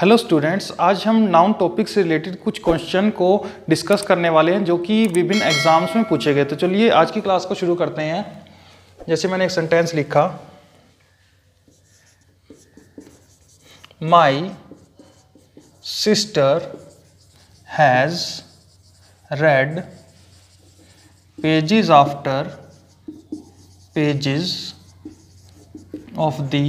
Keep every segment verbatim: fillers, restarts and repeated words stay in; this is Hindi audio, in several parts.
हेलो स्टूडेंट्स, आज हम नाउन टॉपिक से रिलेटेड कुछ क्वेश्चन को डिस्कस करने वाले हैं जो कि विभिन्न एग्जाम्स में पूछे गए। तो चलिए आज की क्लास को शुरू करते हैं। जैसे मैंने एक सेंटेंस लिखा, my sister has read pages after pages of the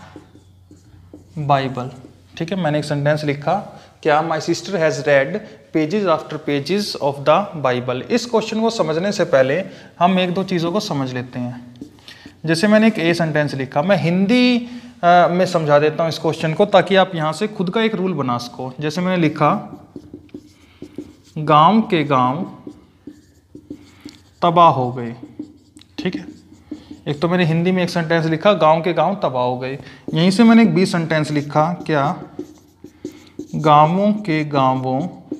Bible. ठीक है, मैंने एक सेंटेंस लिखा, क्या my sister has read pages after pages of the Bible. इस क्वेश्चन को समझने से पहले हम एक दो चीज़ों को समझ लेते हैं। जैसे मैंने एक ए सेंटेंस लिखा, मैं हिंदी आ, में समझा देता हूँ इस क्वेश्चन को ताकि आप यहाँ से खुद का एक रूल बना सको। जैसे मैंने लिखा, गांव के गांव तबाह हो गए। ठीक है, एक तो मैंने हिंदी में एक सेंटेंस लिखा, गांव के गांव तबाह हो गए। यहीं से मैंने एक बी सेंटेंस लिखा, क्या गांवों के गांवों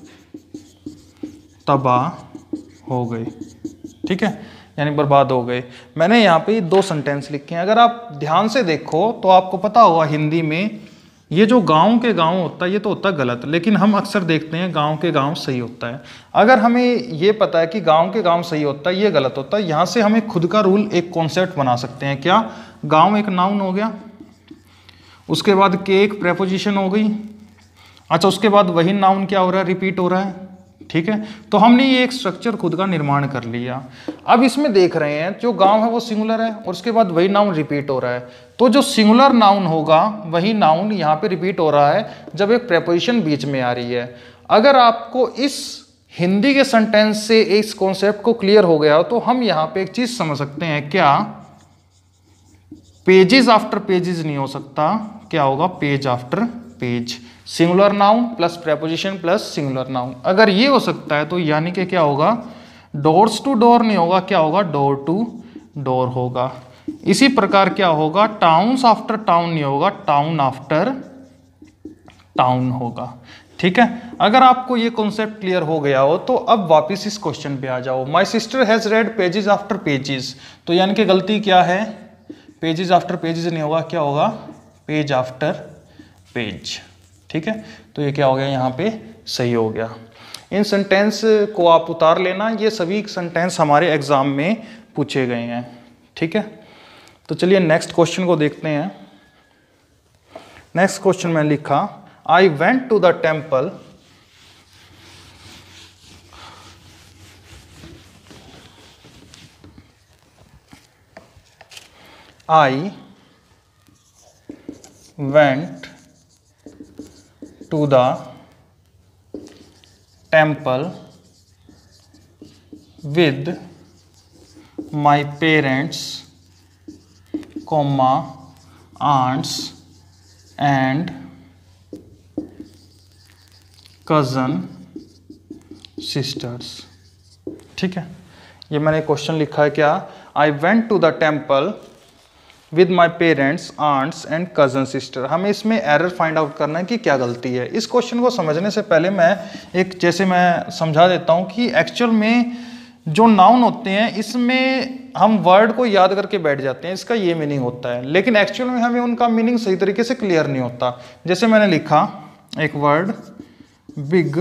तबाह हो गए। ठीक है, यानी बर्बाद हो गए। मैंने यहाँ पे दो सेंटेंस लिखे हैं। अगर आप ध्यान से देखो तो आपको पता होगा हिंदी में ये जो गांव के गांव होता है ये तो होता है गलत, लेकिन हम अक्सर देखते हैं गांव के गांव सही होता है। अगर हमें ये पता है कि गांव के गांव सही होता है, ये गलत होता है, यहाँ से हमें खुद का रूल एक कॉन्सेप्ट बना सकते हैं। क्या, गांव एक नाउन हो गया, उसके बाद के एक प्रेपोजिशन हो गई। अच्छा, उसके बाद वही नाउन क्या हो रहा है, रिपीट हो रहा है। ठीक है, तो हमने ये एक स्ट्रक्चर खुद का निर्माण कर लिया। अब इसमें देख रहे हैं जो गांव है वो सिंगुलर है और उसके बाद वही नाउन रिपीट हो रहा है। तो जो सिंगुलर नाउन होगा वही नाउन यहाँ पे रिपीट हो रहा है जब एक प्रेपोजिशन बीच में आ रही है। अगर आपको इस हिंदी के सेंटेंस से इस कॉन्सेप्ट को क्लियर हो गया हो तो हम यहाँ पे एक चीज समझ सकते हैं, क्या पेजेस आफ्टर पेजेस नहीं हो सकता, क्या होगा page after page. Singular noun plus preposition plus singular noun. अगर ये हो सकता है तो यानी कि क्या होगा, डोर्स टू डोर नहीं होगा, क्या होगा डोर टू डोर होगा। इसी प्रकार क्या होगा, टाउन्स आफ्टर टाउन नहीं होगा, टाउन आफ्टर टाउन होगा। ठीक है, अगर आपको ये कॉन्सेप्ट क्लियर हो गया हो तो अब वापस इस क्वेश्चन पे आ जाओ। My sister has read pages after pages, तो यानी कि गलती क्या है, पेजेस आफ्टर पेजेस नहीं होगा, क्या होगा पेज आफ्टर पेज। ठीक है, तो ये क्या हो गया, यहाँ पे सही हो गया। इन सेंटेंस को आप उतार लेना, ये सभी सेंटेंस हमारे एग्जाम में पूछे गए हैं। ठीक है, तो चलिए नेक्स्ट क्वेश्चन को देखते हैं। नेक्स्ट क्वेश्चन में लिखा, I went to the temple I went to the temple with my parents, comma aunts and cousin sisters। ठीक है, ये मैंने क्वेश्चन लिखा है, क्या I went to the temple with my parents, aunts and cousin sister. हमें इसमें एरर फाइंड आउट करना है कि क्या गलती है। इस क्वेश्चन को समझने से पहले मैं एक जैसे मैं समझा देता हूँ कि एक्चुअल में जो नाउन होते हैं इसमें हम वर्ड को याद करके बैठ जाते हैं, इसका ये मीनिंग होता है, लेकिन एक्चुअल में हमें उनका मीनिंग सही तरीके से क्लियर नहीं होता। जैसे मैंने लिखा एक वर्ड, बिग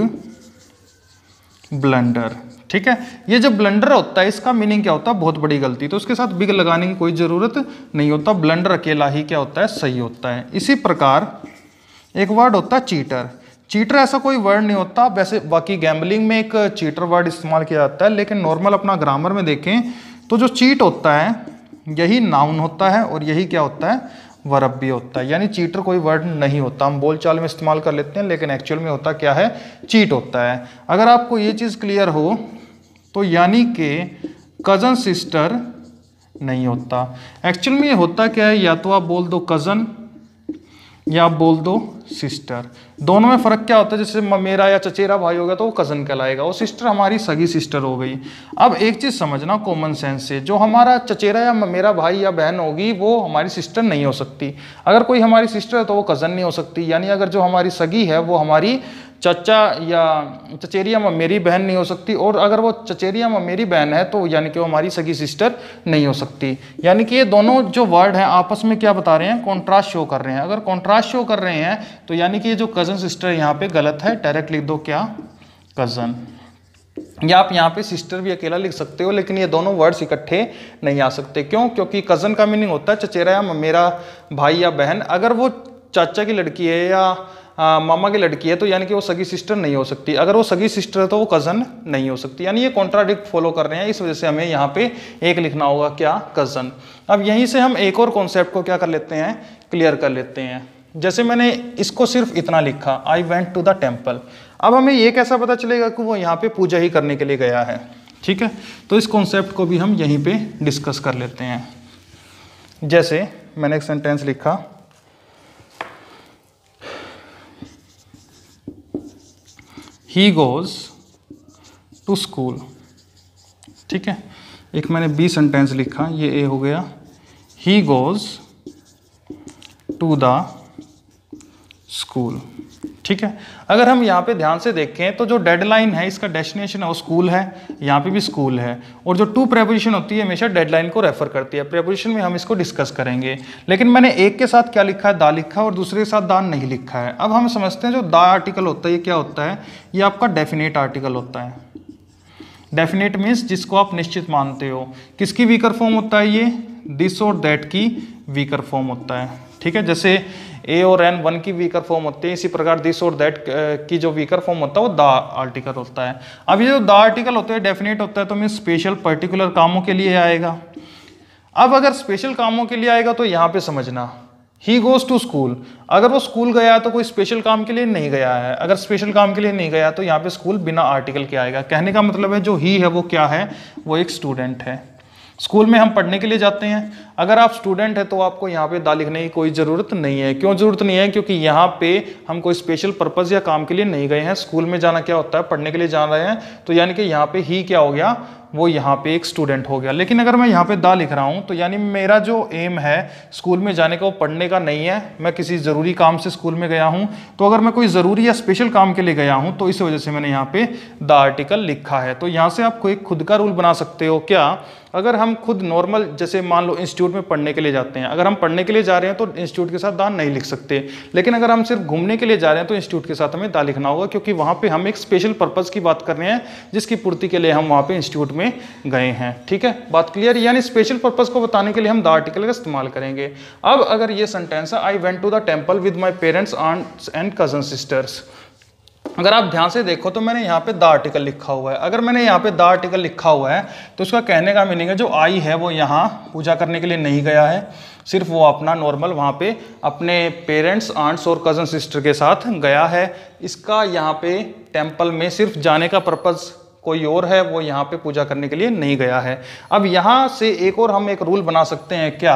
ब्लंडर। ठीक है, ये जो ब्लंडर होता है इसका मीनिंग क्या होता है, बहुत बड़ी गलती। तो उसके साथ बिग लगाने की कोई जरूरत नहीं होता, ब्लंडर अकेला ही क्या होता है, सही होता है। इसी प्रकार एक वर्ड होता है चीटर। चीटर ऐसा कोई वर्ड नहीं होता, वैसे बाकी गैम्बलिंग में एक चीटर वर्ड इस्तेमाल किया जाता है, लेकिन नॉर्मल अपना ग्रामर में देखें तो जो चीट होता है यही नाउन होता है और यही क्या होता है, वर्ब भी होता है। यानी चीटर कोई वर्ड नहीं होता, हम बोलचाल में इस्तेमाल कर लेते हैं, लेकिन एक्चुअल में होता क्या है, चीट होता है। अगर आपको ये चीज़ क्लियर हो तो यानी कि कज़न सिस्टर नहीं होता। एक्चुअल में ये होता क्या है, या तो आप बोल दो कज़न या आप बोल दो सिस्टर। दोनों में फ़र्क क्या होता है, जैसे मेरा या चचेरा भाई होगा तो वो कज़न कहलाएगा, वो सिस्टर हमारी सगी सिस्टर हो गई। अब एक चीज़ समझना कॉमन सेंस से, जो हमारा चचेरा या मेरा भाई या बहन होगी वो हमारी सिस्टर नहीं हो सकती। अगर कोई हमारी सिस्टर है तो वो कज़न नहीं हो सकती। यानी अगर जो हमारी सगी है वो हमारी चाचा या चचेरी या ममेरी बहन नहीं हो सकती, और अगर वो चचेरी या ममेरी बहन है तो यानी कि वो हमारी सगी सिस्टर नहीं हो सकती। यानी कि ये दोनों जो वर्ड हैं आपस में क्या बता रहे हैं, कॉन्ट्रास्ट शो कर रहे हैं। अगर कॉन्ट्रास्ट शो कर रहे हैं तो यानी कि ये जो कज़न सिस्टर यहाँ पे गलत है, डायरेक्ट लिख दो क्या, कज़न। या आप यहाँ पे सिस्टर भी अकेला लिख सकते हो, लेकिन ये दोनों वर्ड्स इकट्ठे नहीं आ सकते। क्यों? क्योंकि कज़न का मीनिंग होता है चचेरा या ममेरा भाई या बहन। अगर वो चाचा की लड़की है या आ, मामा की लड़की है तो यानी कि वो सगी सिस्टर नहीं हो सकती। अगर वो सगी सिस्टर है तो वो कज़न नहीं हो सकती। यानी ये कॉन्ट्राडिक्ट फॉलो कर रहे हैं, इस वजह से हमें यहाँ पे एक लिखना होगा क्या, कज़न। अब यहीं से हम एक और कॉन्सेप्ट को क्या कर लेते हैं, क्लियर कर लेते हैं। जैसे मैंने इसको सिर्फ इतना लिखा, I went to the temple. अब हमें ये कैसा पता चलेगा कि वो यहाँ पे पूजा ही करने के लिए गया है, ठीक है। तो इस कॉन्सेप्ट को भी हम यहीं पे डिस्कस कर लेते हैं। जैसे मैंने एक सेंटेंस लिखा, ही गोज टू स्कूल, ठीक है। एक मैंने बी सेंटेंस लिखा, ये ए हो गया, he goes to the school, ठीक है। अगर हम यहाँ पे ध्यान से देखें तो जो डेडलाइन है, इसका डेस्टिनेशन है वो स्कूल है, यहाँ पे भी स्कूल है। और जो टू प्रेपोजिशन होती है हमेशा डेडलाइन को रेफर करती है। प्रेपोजिशन में हम इसको डिस्कस करेंगे, लेकिन मैंने एक के साथ क्या लिखा है, दा लिखा है, और दूसरे के साथ दा नहीं लिखा है। अब हम समझते हैं जो दा आर्टिकल होता है ये क्या होता है, ये आपका डेफिनेट आर्टिकल होता है। डेफिनेट मीन्स जिसको आप निश्चित मानते हो। किसकी वीकर फॉर्म होता है ये, दिस और दैट की वीकर फॉर्म होता है, ठीक है। जैसे ए और एन वन की वीकर फॉर्म होती है, इसी प्रकार दिस और दैट की जो वीकर फॉर्म होता है वो द आर्टिकल होता है। अब ये जो द आर्टिकल होता है डेफिनेट होता है तो मीन्स स्पेशल पर्टिकुलर कामों के लिए आएगा। अब अगर स्पेशल कामों के लिए आएगा तो यहाँ पे समझना, ही गोज टू स्कूल, अगर वो स्कूल गया है तो कोई स्पेशल काम के लिए नहीं गया है। अगर स्पेशल काम के लिए नहीं गया तो यहाँ पे स्कूल बिना आर्टिकल के आएगा। कहने का मतलब है जो ही है वो क्या है, वो एक स्टूडेंट है। स्कूल में हम पढ़ने के लिए जाते हैं, अगर आप स्टूडेंट है तो आपको यहाँ पे दा लिखने की कोई ज़रूरत नहीं है। क्यों ज़रूरत नहीं है? क्योंकि यहाँ पे हम कोई स्पेशल पर्पज़ या काम के लिए नहीं गए हैं। स्कूल में जाना क्या होता है, पढ़ने के लिए जा रहे हैं, तो यानी कि यहाँ पे ही क्या हो गया, वो यहाँ पे एक स्टूडेंट हो गया। लेकिन अगर मैं यहाँ पे दा लिख रहा हूँ तो यानी मेरा जो एम है स्कूल में जाने का वो पढ़ने का नहीं है, मैं किसी ज़रूरी काम से स्कूल में गया हूँ। तो अगर मैं कोई ज़रूरी या स्पेशल काम के लिए गया हूँ तो इस वजह से मैंने यहाँ पे द आर्टिकल लिखा है। तो यहाँ से आप कोई खुद का रूल बना सकते हो। क्या? अगर हम खुद नॉर्मल जैसे मान लो इंस्टीट्यूट में पढ़ने के लिए जाते हैं, अगर हम पढ़ने के लिए जा रहे हैं तो इंस्टीट्यूट के साथ दा नहीं लिख सकते। लेकिन अगर हम सिर्फ घूमने के लिए जा रहे हैं तो इंस्टीट्यूट के साथ हमें दा लिखना होगा, क्योंकि वहाँ पे हम एक स्पेशल पर्पज़ की बात कर रहे हैं जिसकी पूर्ति के लिए हम वहाँ पे इंस्टीट्यूट में गए हैं। ठीक है, बात क्लियर? यानी स्पेशल पर्पज़ को बताने के लिए हम द आर्टिकल का इस्तेमाल करेंगे। अब अगर ये सेंटेंस है, I went to the temple with my parents, aunts and cousin sisters, अगर आप ध्यान से देखो तो मैंने यहाँ पे द आर्टिकल लिखा हुआ है। अगर मैंने यहाँ पे द आर्टिकल लिखा हुआ है तो उसका कहने का मीनिंग है जो आई है वो यहाँ पूजा करने के लिए नहीं गया है, सिर्फ वो अपना नॉर्मल वहाँ पे अपने पेरेंट्स, आंट्स और कज़न सिस्टर के साथ गया है। इसका यहाँ पे टेम्पल में सिर्फ जाने का पर्पज़ कोई और है, वो यहाँ पे पूजा करने के लिए नहीं गया है। अब यहाँ से एक और हम एक रूल बना सकते हैं। क्या?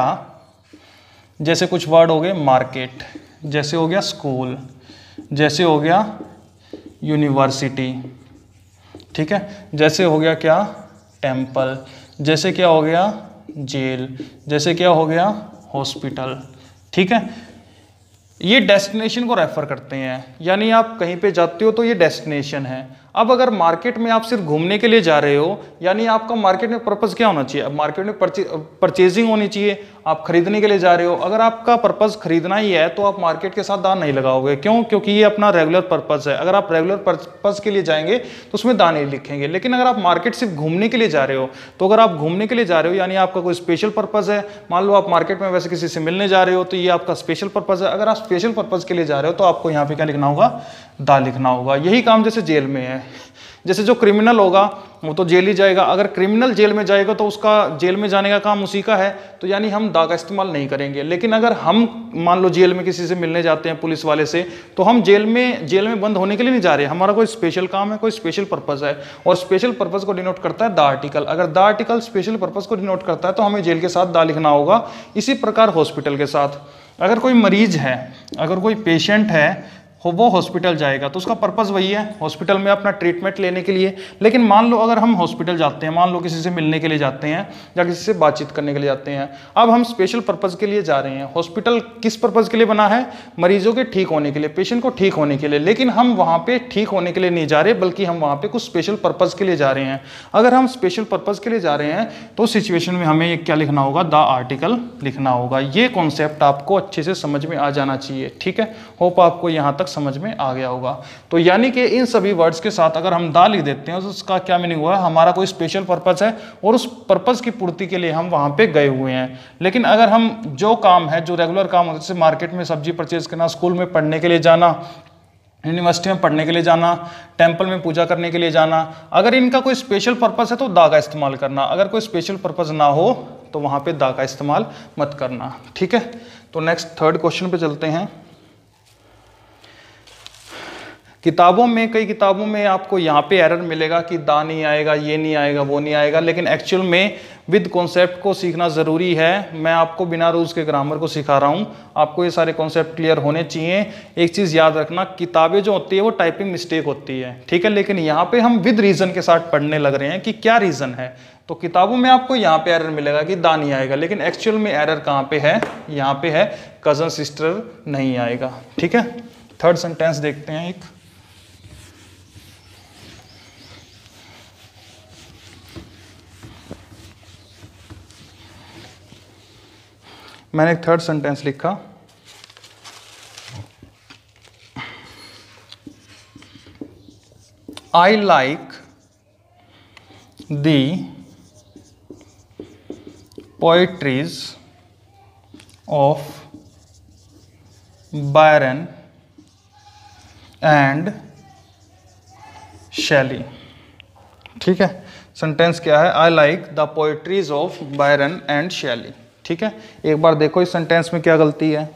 जैसे कुछ वर्ड हो गए मार्केट, जैसे हो गया स्कूल, जैसे हो गया यूनिवर्सिटी, ठीक है, जैसे हो गया क्या टेम्पल, जैसे क्या हो गया जेल, जैसे क्या हो गया हॉस्पिटल। ठीक है, ये डेस्टिनेशन को रेफर करते हैं, यानी आप कहीं पे जाते हो तो ये डेस्टिनेशन है। अब अगर मार्केट में आप सिर्फ घूमने के लिए जा रहे हो, यानी आपका मार्केट में पर्पज़ क्या होना चाहिए? अब मार्केट में परचे, परचेजिंग होनी चाहिए, आप खरीदने के लिए जा रहे हो। अगर आपका पर्पज़ खरीदना ही है तो आप मार्केट के साथ दान नहीं लगाओगे। क्यों? क्योंकि ये अपना रेगुलर पर्पज़ है। अगर आप रेगुलर पर्पज़ के लिए जाएंगे तो उसमें दान नहीं लिखेंगे। लेकिन अगर आप मार्केट सिर्फ घूमने के लिए जा रहे हो, तो अगर आप घूमने के लिए जा रहे हो यानी आपका कोई स्पेशल पर्पज़ है, मान लो आप मार्केट में वैसे किसी से मिलने जा रहे हो तो ये आपका स्पेशल पर्पज़ है। अगर आप स्पेशल पर्पज़ के लिए जा रहे हो तो आपको यहाँ पे क्या लिखना होगा? दा लिखना होगा। यही काम जैसे जेल में है, जैसे जो क्रिमिनल होगा वो तो जेल ही जाएगा। अगर क्रिमिनल जेल में जाएगा तो उसका जेल में जाने का काम उसी का है, तो यानी हम दा का इस्तेमाल नहीं करेंगे। लेकिन अगर हम मान लो जेल में किसी से मिलने जाते हैं पुलिस वाले से, तो हम जेल में जेल में बंद होने के लिए नहीं जा रहे, हमारा कोई स्पेशल काम है, कोई स्पेशल पर्पज़ है, और स्पेशल पर्पज़ को डिनोट करता है द आर्टिकल। अगर द आर्टिकल स्पेशल पर्पज़ को डिनोट करता है तो हमें जेल के साथ दा लिखना होगा। इसी प्रकार हॉस्पिटल के साथ, अगर कोई मरीज है, अगर कोई पेशेंट है वो हॉस्पिटल जाएगा, तो उसका पर्पस वही है, हॉस्पिटल में अपना ट्रीटमेंट लेने के लिए। लेकिन मान लो अगर हम हॉस्पिटल जाते हैं, मान लो किसी से मिलने के लिए जाते हैं या किसी से बातचीत करने के लिए जाते हैं, अब हम स्पेशल पर्पस के लिए जा रहे हैं। हॉस्पिटल किस पर्पस के लिए बना है? मरीजों के ठीक होने के लिए, पेशेंट को ठीक होने के लिए। लेकिन हम वहाँ पे ठीक होने के लिए नहीं जा रहे, बल्कि हम वहाँ पे कुछ स्पेशल पर्पस के लिए जा रहे हैं। अगर हम स्पेशल पर्पस के लिए जा रहे हैं तो सिचुएशन में हमें क्या लिखना होगा? द आर्टिकल लिखना होगा। ये कॉन्सेप्ट आपको अच्छे से समझ में आ जाना चाहिए, ठीक है। होप आपको यहाँ तक समझ में आ गया होगा। तो यानी कि इन सभी वर्ड्स के साथ अगर हम दा लिख देते हैं तो उसका क्या मीनिंग हुआ? हमारा कोई स्पेशल पर्पस है और उस पर्पस की पूर्ति के लिए हम वहां पे गए हुए हैं। लेकिन अगर हम जो काम है, जो रेगुलर काम होता है, जैसे मार्केट में सब्जी परचेज करना, स्कूल में पढ़ने के लिए जाना, यूनिवर्सिटी में पढ़ने के लिए जाना, टेंपल में पूजा करने के लिए जाना, अगर इनका कोई स्पेशल पर्पस है तो दा का इस्तेमाल करना। अगर कोई स्पेशल पर्पस ना हो तो वहां पे दा का इस्तेमाल मत करना, ठीक है। तो नेक्स्ट थर्ड क्वेश्चन पे चलते हैं। किताबों में, कई किताबों में आपको यहाँ पे एरर मिलेगा कि दा नहीं आएगा, ये नहीं आएगा, वो नहीं आएगा। लेकिन एक्चुअल में विद कॉन्सेप्ट को सीखना ज़रूरी है। मैं आपको बिना रूल्स के ग्रामर को सिखा रहा हूँ, आपको ये सारे कॉन्सेप्ट क्लियर होने चाहिए। एक चीज़ याद रखना, किताबें जो होती है वो टाइपिंग मिस्टेक होती है, ठीक है। लेकिन यहाँ पे हम विद रीज़न के साथ पढ़ने लग रहे हैं कि क्या रीज़न है। तो किताबों में आपको यहाँ पे एरर मिलेगा कि दा नहीं आएगा, लेकिन एक्चुअल में एरर कहाँ पे है? यहाँ पे है, कज़न सिस्टर नहीं आएगा, ठीक है। थर्ड सेंटेंस देखते हैं एक। मैंने एक थर्ड सेंटेंस लिखा, I like the poetries of Byron and Shelley, ठीक है। सेंटेंस क्या है? I like the poetries of Byron and Shelley, ठीक है। एक बार देखो इस सेंटेंस में क्या गलती है।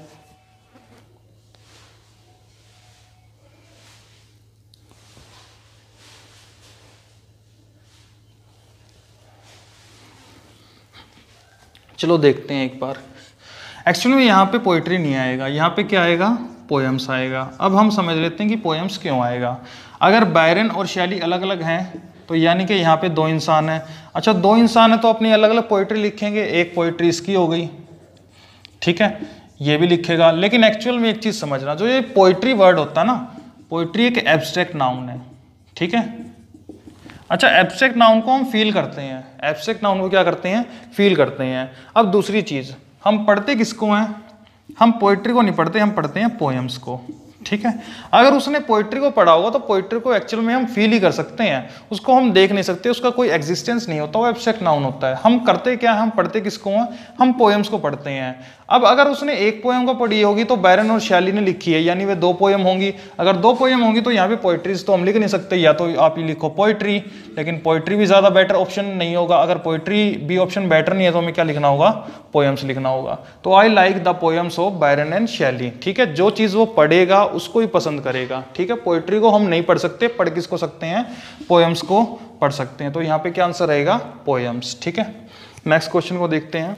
चलो देखते हैं एक बार। एक्चुअली में यहाँ पे पोइट्री नहीं आएगा, यहाँ पे क्या आएगा? पोएम्स आएगा। अब हम समझ लेते हैं कि पोएम्स क्यों आएगा। अगर बायरन और शैली अलग अलग हैं तो यानी कि यहाँ पे दो इंसान हैं। अच्छा, दो इंसान है तो अपनी अलग अलग पोइट्री लिखेंगे। एक पोइट्री इसकी हो गई, ठीक है, ये भी लिखेगा। लेकिन एक्चुअल में एक चीज़ समझना, जो ये पोइट्री वर्ड होता है ना, पोइट्री एक एब्स्ट्रैक्ट नाउन है, ठीक है। अच्छा, एब्स्ट्रैक्ट नाउन को हम फील करते हैं, एब्स्ट्रैक्ट नाउन को क्या करते हैं? फील करते हैं। अब दूसरी चीज़, हम पढ़ते किसको हैं? हम पोइट्री को नहीं पढ़ते, हम पढ़ते हैं पोएम्स को, ठीक है। अगर उसने पोइट्री को पढ़ा होगा तो पोइट्री को एक्चुअल में हम फील ही कर सकते हैं, उसको हम देख नहीं सकते, उसका कोई एग्जिस्टेंस नहीं होता, वो एब्स्ट्रैक्ट नाउन होता है। हम करते क्या है? हम पढ़ते किसको हैं? हम पोएम्स को पढ़ते हैं। अब अगर उसने एक पोएम को पढ़ी होगी तो बायरन और शैली ने लिखी है, यानी वे दो पोएम होंगी। अगर दो पोएम होंगी तो यहाँ पे पोइट्रीज तो हम लिख नहीं सकते, या तो आप ही लिखो पोइट्री, लेकिन पोइट्री भी ज़्यादा बेटर ऑप्शन नहीं होगा। अगर पोइट्री भी ऑप्शन बेटर नहीं है तो हमें क्या लिखना होगा? पोएम्स लिखना होगा। तो I like the poems of Byron and Shelley, ठीक है। जो चीज़ वो पढ़ेगा उसको ही पसंद करेगा, ठीक है। पोइट्री को हम नहीं पढ़ सकते, पढ़ किसको सकते हैं? पोएम्स को पढ़ सकते हैं। तो यहाँ पे क्या आंसर रहेगा? पोएम्स, ठीक है। नेक्स्ट क्वेश्चन को देखते हैं।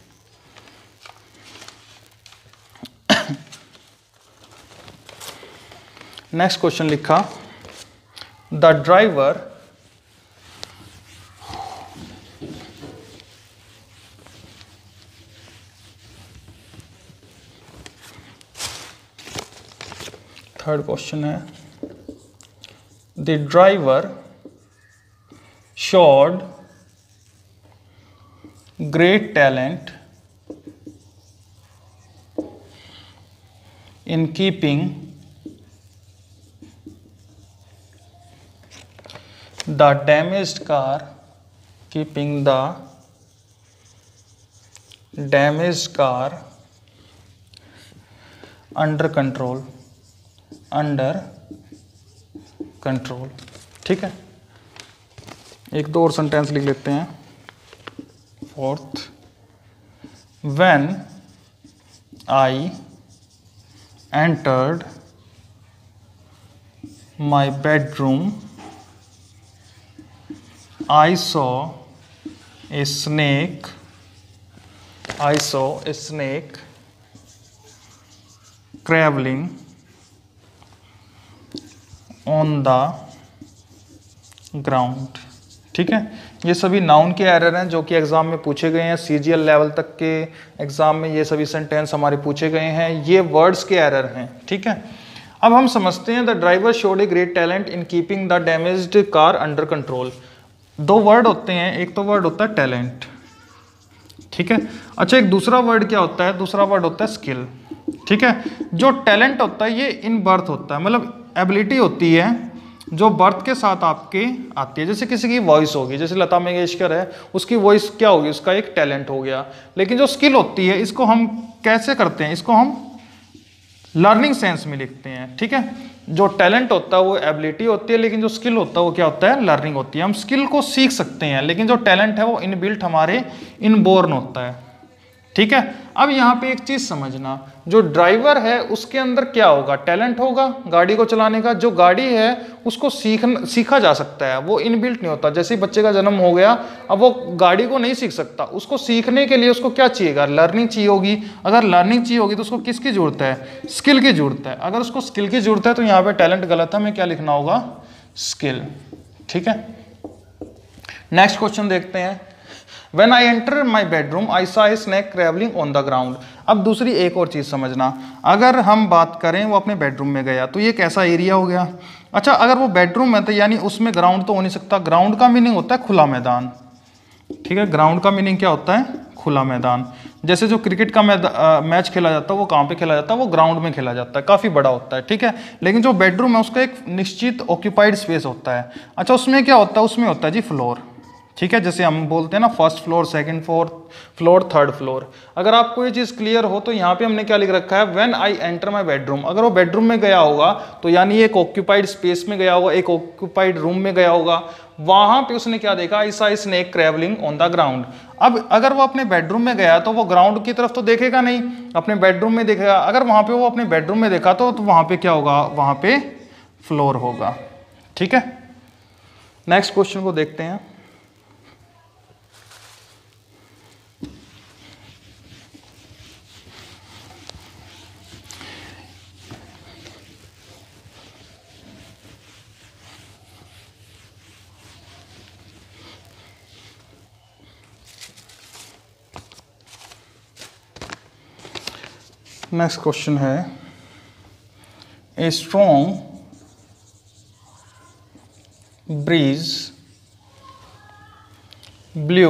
नेक्स्ट क्वेश्चन लिखा, द ड्राइवर थर्ड क्वेश्चन है, the driver showed great talent in keeping the damaged car keeping the damaged car under control under control, ठीक है। एक दो और सेंटेंस लिख लेते हैं। Fourth, when I entered my bedroom I saw a snake. I saw a snake crawling on the ground. ठीक है, ये सभी नाउन के एरर हैं जो कि एग्जाम में पूछे गए हैं, सीजीएल लेवल तक के एग्जाम में ये सभी सेंटेंस हमारे पूछे गए हैं, ये वर्ड्स के एरर हैं। ठीक है, अब हम समझते हैं the driver showed a great talent in keeping the damaged car under control. दो वर्ड होते हैं, एक तो वर्ड होता है टैलेंट। ठीक है, अच्छा एक दूसरा वर्ड क्या होता है, दूसरा वर्ड होता है स्किल। ठीक है, जो टैलेंट होता है ये इन बर्थ होता है, मतलब एबिलिटी होती है जो बर्थ के साथ आपके आती है। जैसे किसी की वॉइस होगी, जैसे लता मंगेशकर है, उसकी वॉइस क्या होगी, उसका एक टैलेंट हो गया। लेकिन जो स्किल होती है इसको हम कैसे करते हैं, इसको हम लर्निंग सेंस में लिखते हैं। ठीक है, जो टैलेंट होता है वो एबिलिटी होती है, लेकिन जो स्किल होता है वो क्या होता है, लर्निंग होती है। हम स्किल को सीख सकते हैं, लेकिन जो टैलेंट है वो इनबिल्ट हमारे इनबोर्न होता है। ठीक है, अब यहाँ पे एक चीज समझना, जो ड्राइवर है उसके अंदर क्या होगा, टैलेंट होगा गाड़ी को चलाने का। जो गाड़ी है उसको सीखना सीखा जा सकता है, वो इनबिल्ट नहीं होता। जैसे ही बच्चे का जन्म हो गया, अब वो गाड़ी को नहीं सीख सकता, उसको सीखने के लिए उसको क्या चाहिएगा, लर्निंग चाहिए होगी। अगर लर्निंग चाहिए होगी तो उसको किसकी जरूरत है, स्किल की जरूरत है। अगर उसको स्किल की जरूरत है तो यहाँ पे टैलेंट गलत है, हमें क्या लिखना होगा, स्किल। ठीक है, नेक्स्ट क्वेश्चन देखते हैं। When I enter my bedroom, I saw a snake crawling on the ground. अब दूसरी एक और चीज़ समझना, अगर हम बात करें वो अपने बेडरूम में गया तो ये कैसा एरिया हो गया। अच्छा, अगर वो बेडरूम में तो यानी उसमें ग्राउंड तो हो नहीं सकता। ग्राउंड का मीनिंग होता है खुला मैदान। ठीक है, ग्राउंड का मीनिंग क्या होता है, खुला मैदान। जैसे जो क्रिकेट का मैच खेला जाता है वो कहाँ पे खेला जाता है, वो ग्राउंड में खेला जाता है, काफ़ी बड़ा होता है। ठीक है, लेकिन जो बेडरूम है उसका एक निश्चित ऑक्यूपाइड स्पेस होता है। अच्छा, उसमें क्या होता है, उसमें होता है जी फ्लोर। ठीक है, जैसे हम बोलते हैं ना first floor, second floor, floor, third floor. अगर आपको ये चीज़ क्लियर हो तो यहाँ पे हमने क्या लिख रखा है, when I enter my bedroom. अगर वो बेडरूम में गया होगा तो यानी एक ऑक्यूपाइड स्पेस में गया होगा, एक ऑक्यूपाइड रूम में गया होगा। वहां पे उसने क्या देखा, I saw a snake crawling on the ground. अब अगर वो अपने बेडरूम में गया तो वो ग्राउंड की तरफ तो देखेगा नहीं, अपने बेडरूम में देखेगा। अगर वहां पे वो अपने बेडरूम में देखा तो, तो वहां पे क्या होगा, वहां पे फ्लोर होगा। ठीक है, नेक्स्ट क्वेश्चन को देखते हैं। नेक्स्ट क्वेश्चन है, a strong breeze blew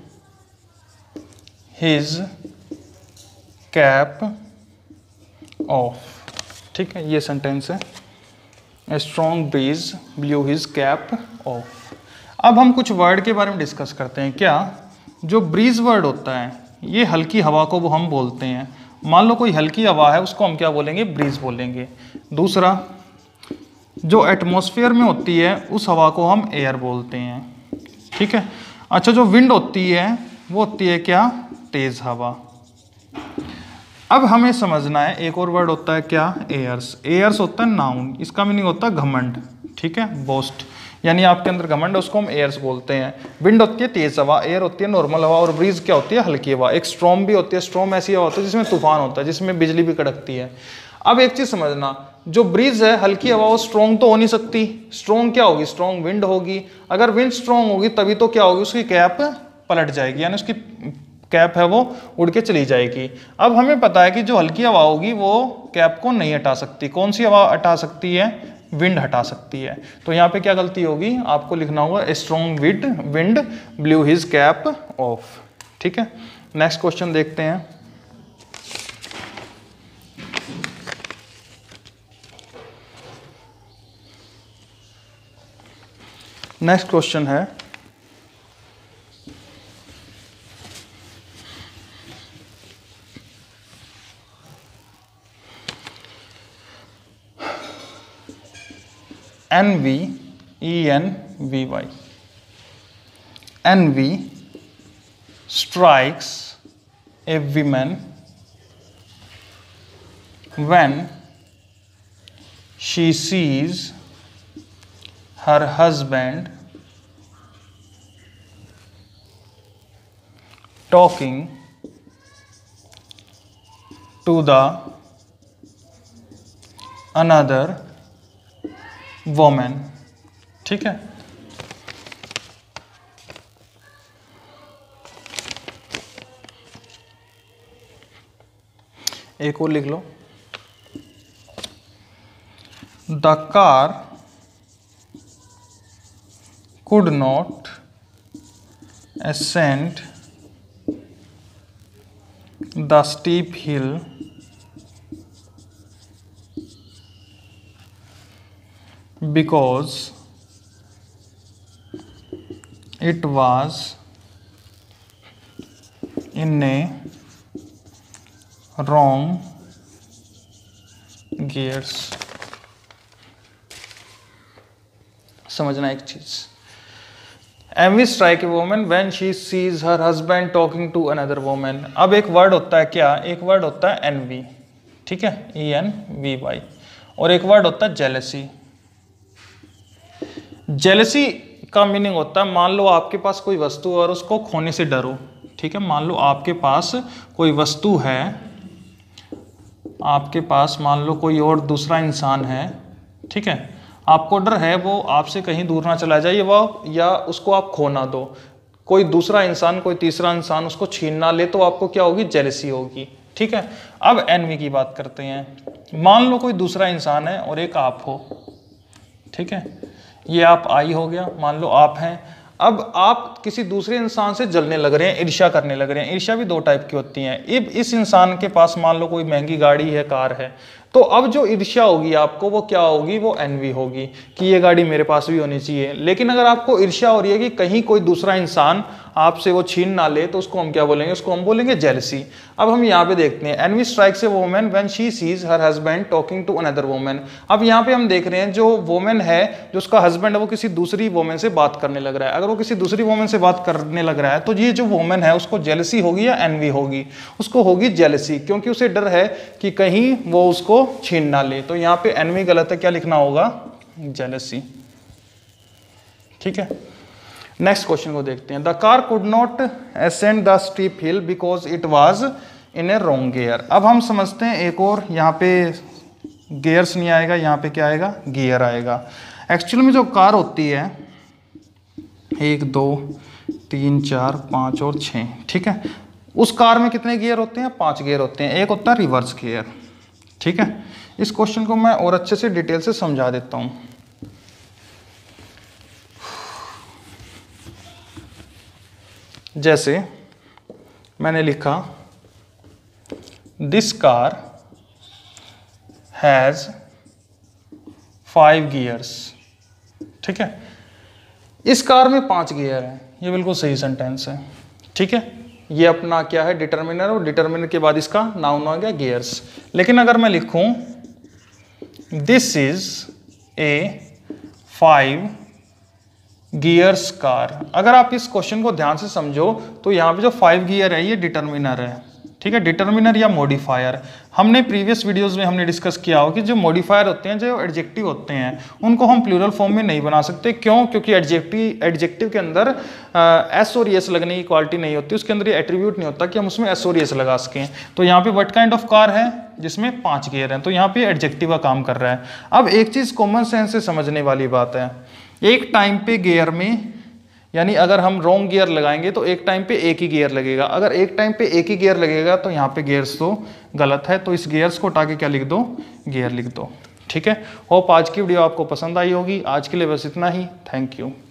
his cap off. ठीक है, ये सेंटेंस है, a strong breeze blew his cap off. अब हम कुछ वर्ड के बारे में डिस्कस करते हैं। क्या, जो ब्रीज वर्ड होता है ये हल्की हवा को वो हम बोलते हैं। मान लो कोई हल्की हवा है, उसको हम क्या बोलेंगे, ब्रीज बोलेंगे। दूसरा, जो एटमॉस्फेयर में होती है उस हवा को हम एयर बोलते हैं। ठीक है, अच्छा जो विंड होती है वो होती है क्या, तेज हवा। अब हमें समझना है, एक और वर्ड होता है क्या, एयर्स। एयर्स होता है नाउन, इसका मीनिंग होता है घमंड। ठीक है, बोस्ट, यानी आपके अंदर घमंड है, उसको हम एयर्स बोलते हैं। विंड होती है तेज हवा, एयर होती है नॉर्मल हवा, और ब्रीज क्या होती है, हल्की हवा। एक स्ट्रॉम भी होती है, स्ट्रॉम ऐसी हवा होती है जिसमें तूफान होता है, जिसमें बिजली भी कड़कती है। अब एक चीज समझना, जो ब्रीज है हल्की हवा, वो स्ट्रॉन्ग तो हो नहीं सकती। स्ट्रॉन्ग क्या होगी, स्ट्रॉन्ग विंड होगी। अगर विंड स्ट्रॉन्ग होगी तभी तो क्या होगी, उसकी कैप पलट जाएगी, यानी उसकी कैप है वो उड़ के चली जाएगी। अब हमें पता है कि जो हल्की हवा होगी वो कैप को नहीं हटा सकती। कौन सी हवा हटा सकती है, विंड हटा सकती है। तो यहाँ पे क्या गलती होगी, आपको लिखना होगा strong wind wind blew his cap off. ठीक है, नेक्स्ट क्वेश्चन देखते हैं। नेक्स्ट क्वेश्चन है, envy, E N V Y. Envy strikes a woman when she sees her husband talking to the another women. ठीक है, एक और लिख लो, the car could not ascend the steep hill because it was in a wrong gears। समझना एक चीज, envy strike a woman when she sees her husband talking to another woman. अब एक वर्ड होता है क्या, एक वर्ड होता है एनवी, ठीक है, ई एन वी वाई, और एक वर्ड होता है जेलसी। जेलसी का मीनिंग होता है, मान लो आपके पास कोई वस्तु और उसको खोने से डरो। ठीक है, मान लो आपके पास कोई वस्तु है, आपके पास मान लो कोई और दूसरा इंसान है, ठीक है, आपको डर है वो आपसे कहीं दूर ना चला जाए वो, या उसको आप खो ना दो, कोई दूसरा इंसान, कोई तीसरा इंसान उसको छीन ना ले, तो आपको क्या होगी, जेलसी होगी। ठीक है, अब एनवी की बात करते हैं। मान लो कोई दूसरा इंसान है और एक आप हो, ठीक है, ये आप आई हो गया, मान लो आप हैं। अब आप किसी दूसरे इंसान से जलने लग रहे हैं, ईर्ष्या करने लग रहे हैं। ईर्ष्या भी दो टाइप की होती हैं। अब इस इंसान के पास मान लो कोई महंगी गाड़ी है, कार है, तो अब जो ईर्ष्या होगी आपको वो क्या होगी, वो एनवी होगी कि ये गाड़ी मेरे पास भी होनी चाहिए। लेकिन अगर आपको ईर्ष्या हो रही है कि कहीं कोई दूसरा इंसान आपसे वो छीन ना ले, तो उसको हम क्या बोलेंगे, उसको हम बोलेंगे जेलसी। अब हम यहाँ पे देखते हैं, envy strikes a woman when she sees her husband talking to another woman. अब यहाँ पे हम देख रहे हैं जो वोमन है, जो उसका हस्बैंड है, वो किसी दूसरी वोमन से बात करने लग रहा है। अगर वो किसी दूसरी वोमन से बात करने लग रहा है तो ये जो वोमन है उसको जेलसी होगी या एनवी होगी, उसको होगी जेलसी, क्योंकि उसे डर है कि कहीं वो उसको छीन ना ले। तो यहाँ पे एनवी गलत है, क्या लिखना होगा, जेलसी। ठीक है, नेक्स्ट क्वेश्चन को देखते हैं। The car could not ascend the steep hill because it was in a wrong gear. अब हम समझते हैं एक और, यहाँ पे गियर्स नहीं आएगा, यहाँ पे क्या आएगा, गियर आएगा। एक्चुअली में जो कार होती है, एक दो तीन चार पाँच और छः, ठीक है, उस कार में कितने गियर होते हैं, पांच गियर होते हैं। एक होता है रिवर्स गियर। ठीक है, इस क्वेश्चन को मैं और अच्छे से डिटेल से समझा देता हूँ। जैसे मैंने लिखा, this car has five gears. ठीक है, इस कार में पांच गियर हैं, ये बिल्कुल सही सेंटेंस है। ठीक है, ये अपना क्या है, डिटर्मिनर, और डिटर्मिनर के बाद इसका नाउन हो गया गियर्स। लेकिन अगर मैं लिखूं this is a five gears car, अगर आप इस क्वेश्चन को ध्यान से समझो तो यहाँ पे जो फाइव गियर है ये डिटर्मिनर है। ठीक है, डिटर्मिनर या मॉडिफायर। हमने प्रीवियस वीडियोस में हमने डिस्कस किया हो कि जो मॉडिफायर होते हैं, जो एडजेक्टिव होते हैं, उनको हम प्लूरल फॉर्म में नहीं बना सकते। क्यों? क्योंकि एडजेक्टिव एडजेक्टिव के अंदर एस और एस लगने की क्वालिटी नहीं होती, उसके अंदर ये एट्रीब्यूट नहीं होता कि हम उसमें एस और एस लगा सकें। तो यहाँ पे व्हाट काइंड ऑफ कार है जिसमें पांच गियर हैं, तो यहाँ पे एडजेक्टिव का काम कर रहा है। अब एक चीज कॉमन सेंस से समझने वाली बात है, एक टाइम पे गियर में, यानी अगर हम रॉन्ग गियर लगाएंगे तो एक टाइम पे एक ही गियर लगेगा। अगर एक टाइम पे एक ही गियर लगेगा तो यहाँ पे गियर्स तो गलत है, तो इस गियर्स को हटा के क्या लिख दो, गियर लिख दो। ठीक है, होप आज की वीडियो आपको पसंद आई होगी। आज के लिए बस इतना ही, थैंक यू।